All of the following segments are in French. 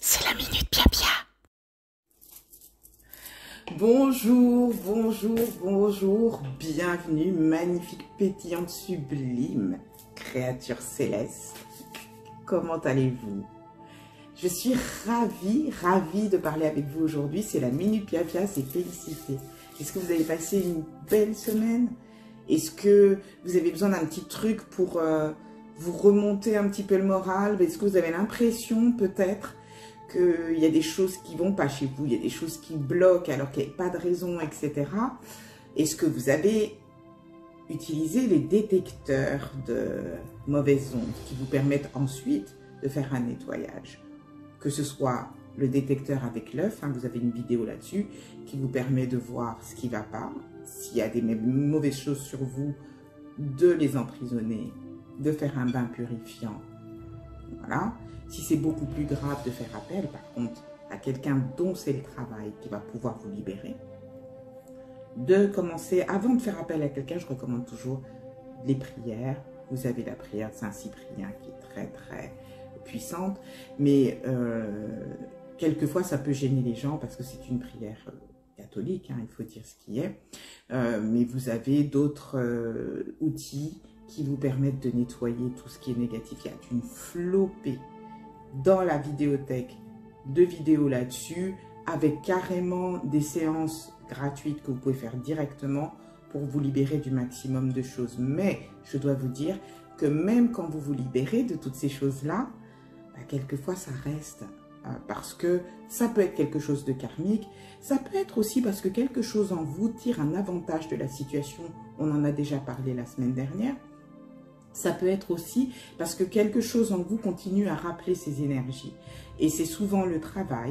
C'est la Minute Pia Pia. Bonjour, bonjour, bonjour, bienvenue, magnifique, pétillante, sublime, créature céleste. Comment allez-vous? Je suis ravie de parler avec vous aujourd'hui. C'est la Minute Pia Pia, c'est félicité. Est-ce que vous avez passé une belle semaine? Est-ce que vous avez besoin d'un petit truc pour vous remonter un petit peu le moral? Est-ce que vous avez l'impression peut-être qu'il y a des choses qui ne vont pas chez vous, il y a des choses qui bloquent alors qu'il n'y a pas de raison, etc. Est-ce que vous avez utilisé les détecteurs de mauvaises ondes qui vous permettent ensuite de faire un nettoyage? Que ce soit le détecteur avec l'œuf, vous avez une vidéo là-dessus qui vous permet de voir ce qui ne va pas, s'il y a des mauvaises choses sur vous, de les emprisonner, de faire un bain purifiant. Voilà. Si c'est beaucoup plus grave, de faire appel, par contre, à quelqu'un dont c'est le travail qui va pouvoir vous libérer. De commencer, avant de faire appel à quelqu'un, je recommande toujours les prières. Vous avez la prière de Saint-Cyprien qui est très puissante, mais quelquefois ça peut gêner les gens parce que c'est une prière catholique, il faut dire ce qui est. Mais vous avez d'autres outils qui vous permettent de nettoyer tout ce qui est négatif. Il y a une flopée dans la vidéothèque de vidéos là-dessus, avec carrément des séances gratuites que vous pouvez faire directement pour vous libérer du maximum de choses. Mais je dois vous dire que même quand vous vous libérez de toutes ces choses-là, quelquefois ça reste. Parce que ça peut être quelque chose de karmique, ça peut être aussi parce que quelque chose en vous tire un avantage de la situation. On en a déjà parlé la semaine dernière. Ça peut être aussi parce que quelque chose en vous continue à rappeler ces énergies. Et c'est souvent le travail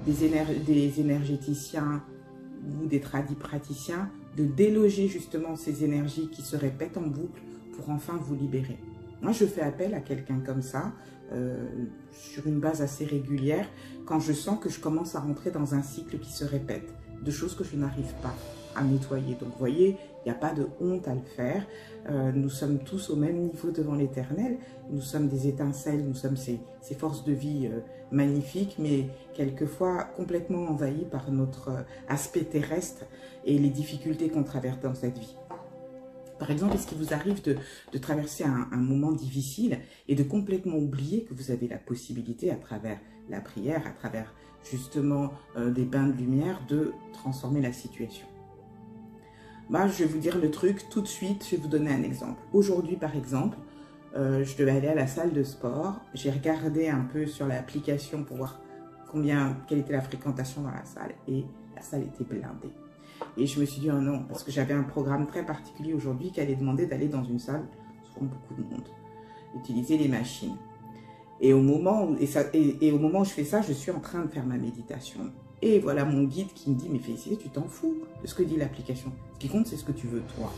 des énergéticiens ou des praticiens de déloger justement ces énergies qui se répètent en boucle pour enfin vous libérer. Moi, je fais appel à quelqu'un comme ça, sur une base assez régulière, quand je sens que je commence à rentrer dans un cycle qui se répète, de choses que je n'arrive pas à nettoyer. Donc, vous voyez, il n'y a pas de honte à le faire. Nous sommes tous au même niveau devant l'Éternel. Nous sommes des étincelles, nous sommes ces forces de vie magnifiques, mais quelquefois complètement envahis par notre aspect terrestre et les difficultés qu'on traverse dans cette vie. Par exemple, est-ce qu'il vous arrive de traverser un moment difficile et de complètement oublier que vous avez la possibilité, à travers la prière, à travers justement des bains de lumière, de transformer la situation? Je vais vous dire le truc tout de suite, je vais vous donner un exemple. Aujourd'hui, par exemple, je devais aller à la salle de sport. J'ai regardé un peu sur l'application pour voir quelle était la fréquentation dans la salle et la salle était blindée. Et je me suis dit, oh non, parce que j'avais un programme très particulier aujourd'hui qui allait demander d'aller dans une salle, souvent beaucoup de monde, utiliser les machines. Et au moment où je fais ça, je suis en train de faire ma méditation. Et voilà mon guide qui me dit, mais Félicité, tu t'en fous de ce que dit l'application. Ce qui compte, c'est ce que tu veux, toi.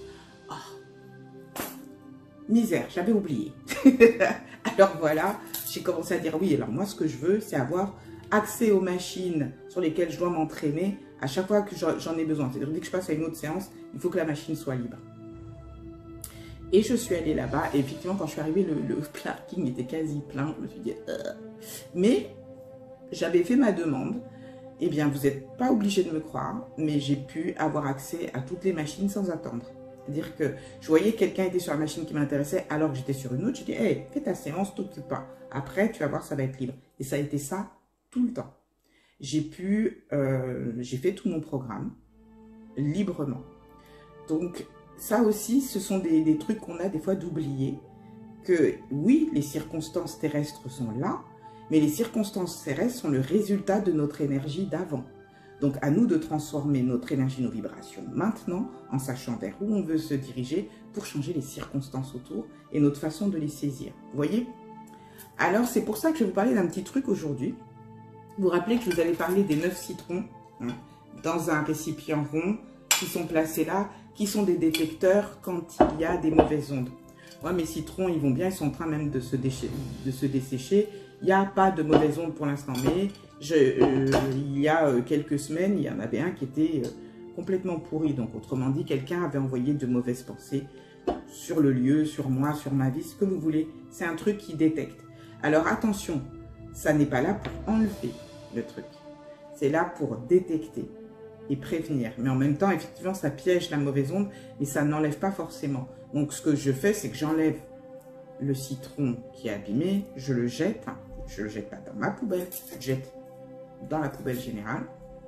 Oh, misère, j'avais oublié. Alors voilà, j'ai commencé à dire, oui, alors moi, ce que je veux, c'est avoir accès aux machines sur lesquelles je dois m'entraîner à chaque fois que j'en ai besoin. C'est-à-dire, dès que je passe à une autre séance, il faut que la machine soit libre. Et je suis allée là-bas, et effectivement, quand je suis arrivée, le parking était quasi plein. Je me suis dit, mais j'avais fait ma demande. Eh bien, vous n'êtes pas obligé de me croire, mais j'ai pu avoir accès à toutes les machines sans attendre. C'est-à-dire que je voyais que quelqu'un était sur la machine qui m'intéressait alors que j'étais sur une autre. Je dis, hey, fais ta séance, t'occupe pas. Après, tu vas voir, ça va être libre. Et ça a été ça tout le temps. J'ai fait tout mon programme librement. Donc, ça aussi, ce sont des trucs qu'on a des fois d'oublier. Que oui, les circonstances terrestres sont là, mais les circonstances terrestres sont le résultat de notre énergie d'avant. Donc, à nous de transformer notre énergie, nos vibrations maintenant, en sachant vers où on veut se diriger pour changer les circonstances autour et notre façon de les saisir. Vous voyez? Alors, c'est pour ça que je vais vous parler d'un petit truc aujourd'hui. Vous vous rappelez que je vous avais parlé des 9 citrons dans un récipient rond qui sont placés là, qui sont des détecteurs quand il y a des mauvaises ondes. Moi, mes citrons, ils vont bien, ils sont en train même de se dessécher. Il n'y a pas de mauvaises ondes pour l'instant, mais il y a quelques semaines, il y en avait un qui était complètement pourri. Donc, autrement dit, quelqu'un avait envoyé de mauvaises pensées sur le lieu, sur moi, sur ma vie, ce que vous voulez. C'est un truc qui détecte. Alors, attention, ça n'est pas là pour enlever le truc. C'est là pour détecter et prévenir. Mais en même temps, effectivement, ça piège la mauvaise onde, mais ça n'enlève pas forcément. Donc, ce que je fais, c'est que j'enlève le citron qui est abîmé, je le jette. Je le jette pas dans ma poubelle, je le jette dans la poubelle générale.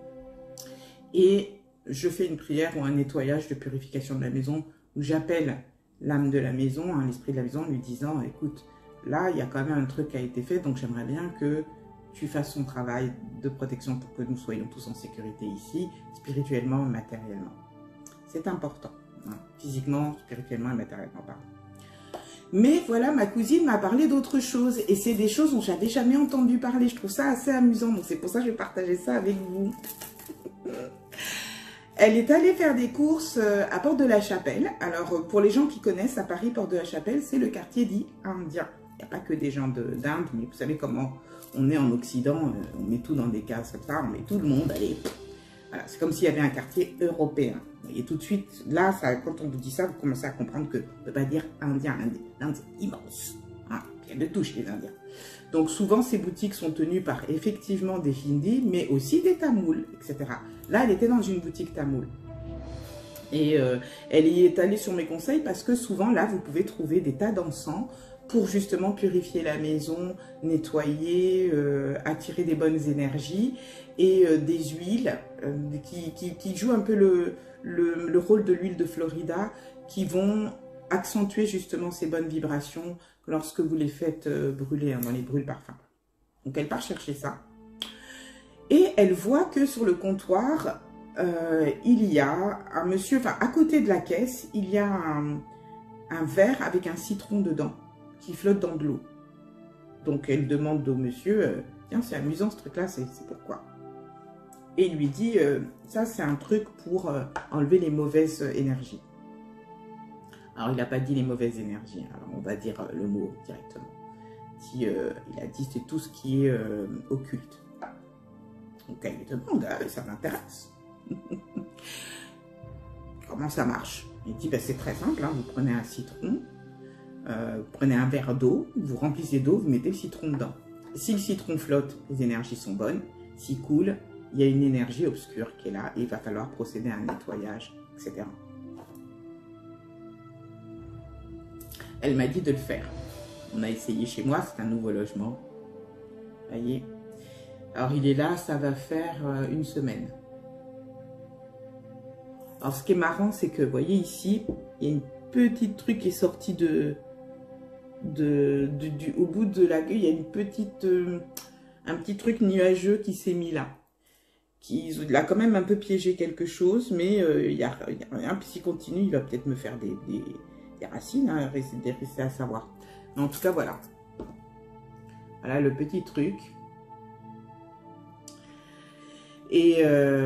Et je fais une prière ou un nettoyage de purification de la maison où j'appelle l'âme de la maison, hein, l'esprit de la maison, lui disant, écoute, là, il y a quand même un truc qui a été fait, donc j'aimerais bien que tu fasses son travail de protection pour que nous soyons tous en sécurité ici, spirituellement et matériellement. C'est important, hein, physiquement, spirituellement et matériellement, pardon. Mais voilà, ma cousine m'a parlé d'autres choses, et c'est des choses dont j'avais jamais entendu parler. Je trouve ça assez amusant, donc c'est pour ça que je vais partager ça avec vous. Elle est allée faire des courses à Porte de la Chapelle. Alors, pour les gens qui connaissent, à Paris, Porte de la Chapelle, c'est le quartier dit indien. Il n'y a pas que des gens d'Inde, mais vous savez comment on est en Occident, on met tout dans des cases comme ça, on met tout le monde, allez. Voilà, c'est comme s'il y avait un quartier européen. Et tout de suite, là, ça, quand on vous dit ça, vous commencez à comprendre qu'on ne peut pas dire indien. L'Inde, c'est immense. Hein, il y a de tout chez les Indiens. Donc souvent, ces boutiques sont tenues par effectivement des Hindis, mais aussi des Tamouls, etc. Là, elle était dans une boutique tamoule. Et elle y est allée sur mes conseils parce que souvent, là, vous pouvez trouver des tas d'encens pour justement purifier la maison, nettoyer, attirer des bonnes énergies et des huiles qui jouent un peu le rôle de l'huile de Florida, qui vont accentuer justement ces bonnes vibrations lorsque vous les faites brûler, hein, dans les brûle-parfums. Donc elle part chercher ça. Et elle voit que sur le comptoir, il y a un monsieur, enfin à côté de la caisse, il y a un verre avec un citron dedans qui flotte dans de l'eau. Donc elle demande au monsieur, tiens c'est amusant ce truc là, c'est pourquoi? Et il lui dit, ça c'est un truc pour enlever les mauvaises énergies. Alors il n'a pas dit les mauvaises énergies, alors on va dire le mot directement. Il a dit c'est tout ce qui est occulte. Donc elle lui demande, ça m'intéresse. Comment ça marche? Il dit, ben, c'est très simple, hein, vous prenez un citron, vous prenez un verre d'eau, vous remplissez d'eau, vous mettez le citron dedans. Si le citron flotte, les énergies sont bonnes. S'il coule, il y a une énergie obscure qui est là et il va falloir procéder à un nettoyage, etc. Elle m'a dit de le faire. On a essayé chez moi, c'est un nouveau logement. Vous voyez. Alors il est là, ça va faire une semaine. Alors ce qui est marrant, c'est que, vous voyez ici, il y a une petite truc qui est sortie au bout de la gueule, il y a une petite, un petit truc nuageux qui s'est mis là. Il a quand même un peu piégé quelque chose, mais il n'y a rien. Puis s'il continue, il va peut-être me faire des racines, hein, rester à savoir. Mais en tout cas, voilà. Voilà le petit truc. Et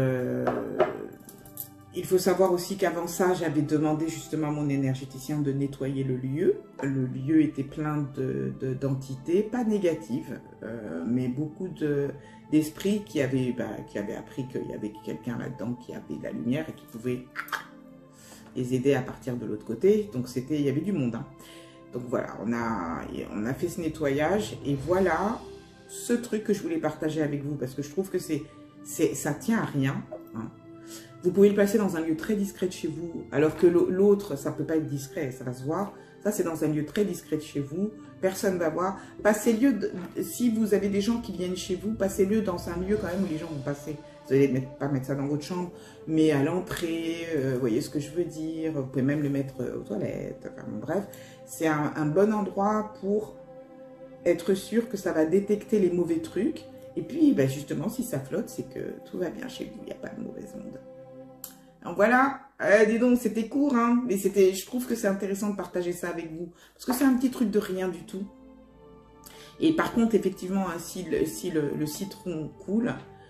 il faut savoir aussi qu'avant ça, j'avais demandé justement à mon énergéticien de nettoyer le lieu. Le lieu était plein d'entités, pas négatives, mais beaucoup d'esprits qui avaient appris qu'il y avait quelqu'un là-dedans qui avait de la lumière et qui pouvait les aider à partir de l'autre côté. Donc il y avait du monde. Hein. Donc voilà, on a fait ce nettoyage et voilà ce truc que je voulais partager avec vous parce que je trouve que ça tient à rien. Hein. Vous pouvez le placer dans un lieu très discret de chez vous, alors que l'autre, ça ne peut pas être discret, ça va se voir. Ça, c'est dans un lieu très discret de chez vous, personne ne va voir. Passez-le, si vous avez des gens qui viennent chez vous, passez-le dans un lieu quand même où les gens vont passer. Vous n'allez pas mettre ça dans votre chambre, mais à l'entrée, vous voyez ce que je veux dire. Vous pouvez même le mettre aux toilettes, enfin bon, bref. C'est un bon endroit pour être sûr que ça va détecter les mauvais trucs. Et puis, ben justement, si ça flotte, c'est que tout va bien chez vous, il n'y a pas de mauvaise onde. Donc voilà, dis donc, c'était court, hein, mais je trouve que c'est intéressant de partager ça avec vous. Parce que c'est un petit truc de rien du tout. Et par contre, effectivement, hein, si le citron coule,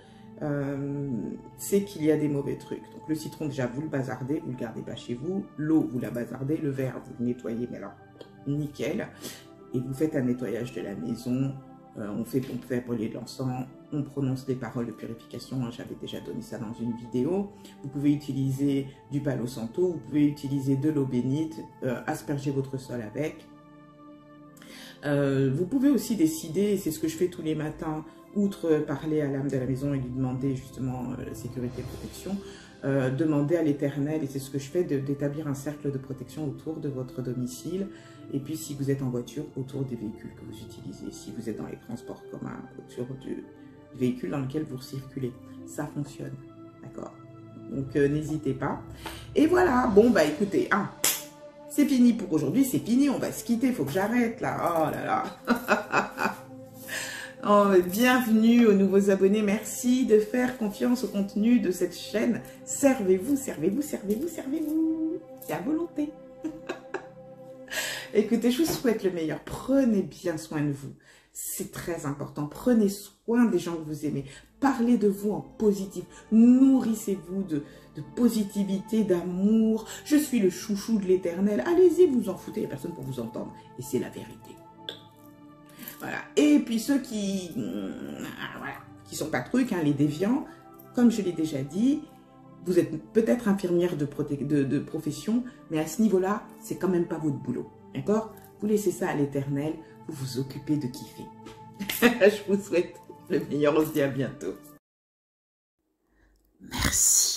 c'est qu'il y a des mauvais trucs. Donc le citron, déjà, vous le bazardez, vous ne le gardez pas chez vous. L'eau, vous la bazardez. Le verre, vous le nettoyez, mais alors, nickel. Et vous faites un nettoyage de la maison. On fait brûler de l'encens, on prononce des paroles de purification, hein, j'avais déjà donné ça dans une vidéo. Vous pouvez utiliser du Palo Santo, vous pouvez utiliser de l'eau bénite, asperger votre sol avec. Vous pouvez aussi décider, et c'est ce que je fais tous les matins, outre parler à l'âme de la maison et lui demander justement la sécurité et protection, demander à l'Éternel, et c'est ce que je fais, d'établir un cercle de protection autour de votre domicile, et puis si vous êtes en voiture, autour des véhicules que vous utilisez, si vous êtes dans les transports communs, autour du véhicule dans lequel vous circulez. Ça fonctionne, d'accord? Donc n'hésitez pas. Et voilà, bon bah écoutez, c'est fini pour aujourd'hui, c'est fini, on va se quitter, il faut que j'arrête là, oh là là. Oh, bienvenue aux nouveaux abonnés, merci de faire confiance au contenu de cette chaîne. Servez-vous, servez-vous, servez-vous, servez-vous. C'est à volonté. Écoutez, je vous souhaite le meilleur. Prenez bien soin de vous. C'est très important. Prenez soin des gens que vous aimez. Parlez de vous en positif. Nourrissez-vous de positivité, d'amour. Je suis le chouchou de l'Éternel. Allez-y, vous en foutez, il n'y a personne pour vous entendre. Et c'est la vérité. Voilà. Et puis ceux qui sont pas trucs, les déviants, comme je l'ai déjà dit, vous êtes peut-être infirmière de profession, mais à ce niveau-là, c'est quand même pas votre boulot. D'accord? Vous laissez ça à l'Éternel, vous vous occupez de kiffer. Je vous souhaite le meilleur, on se dit à bientôt. Merci.